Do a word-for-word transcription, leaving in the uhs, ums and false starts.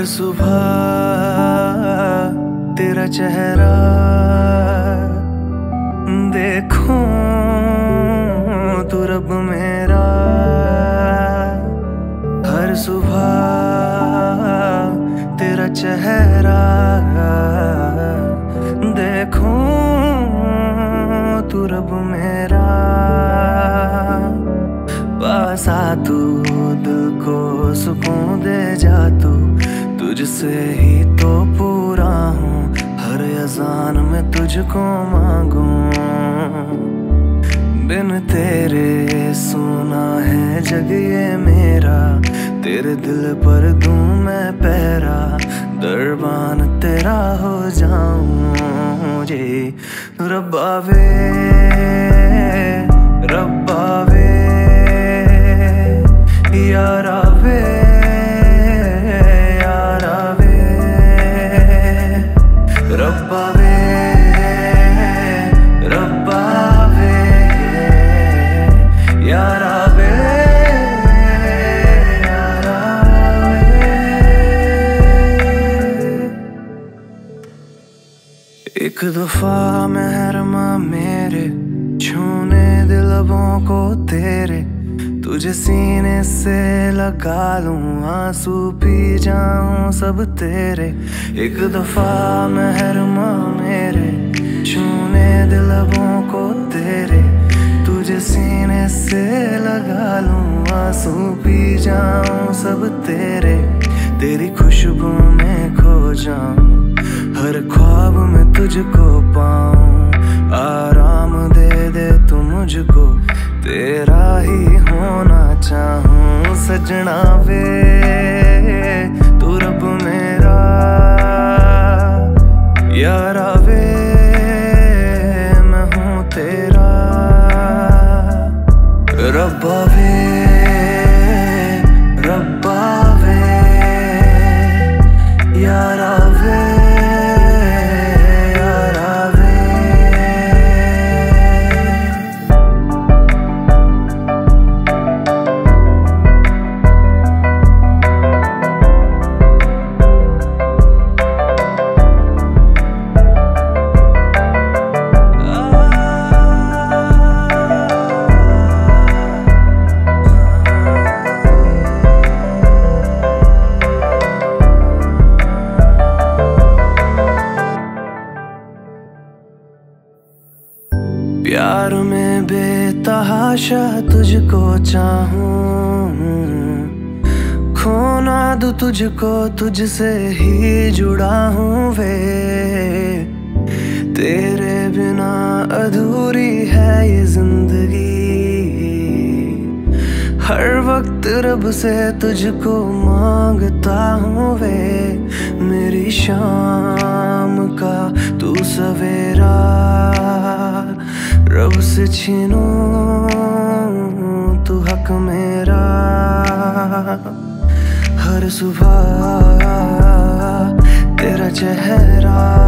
सुबह तेरा चेहरा देखूं तू रब मेरा। हर सुबह तेरा चेहरा देखूं तू रब मेरा। पास आ तू दिल को सुकून दे जा तू, तुझसे ही तो पूरा हूँ। हर अज़ान में तुझको मांगूं, बिन तेरे सुना है जग ये मेरा। तेरे दिल पर दूं मैं पहरा, दरबान तेरा हो जाऊं जी। रब्बा वे रब्बा वे यारा वे यारा वे रब्बा वे रब्बा वे यारा वे यारा वे। एक दफा महरमा मेरे छूने दिलबों को तेरे, तुझे सीने से लगा लूं आंसू पी जाऊं सब तेरे। एक दफा महरमा मेरे छूने दिलबों को तेरे, तुझे सीने से लगा लूं आंसू पी जाऊं सब तेरे। तेरी खुशबू में खो जाऊं, हर ख्वाब में तुझको पाऊं। आराम दे दे तू मुझको, तेरा ही होना चाहूं। सजना वे तू रब मेरा, यारा वे मैं हूँ तेरा। रब्बा वे रब्बा वे यारा वे प्यार में बेतहाशा तुझको चाहूं। खोना दूं तुझको, तुझसे ही जुड़ा हूँ वे। तेरे बिना अधूरी है ये जिंदगी। हर वक्त रब से तुझको मांगता हूँ वे। मेरी शाम का तू सवेरा, रब से छीनूं तू हक मेरा। हर सुबह तेरा चेहरा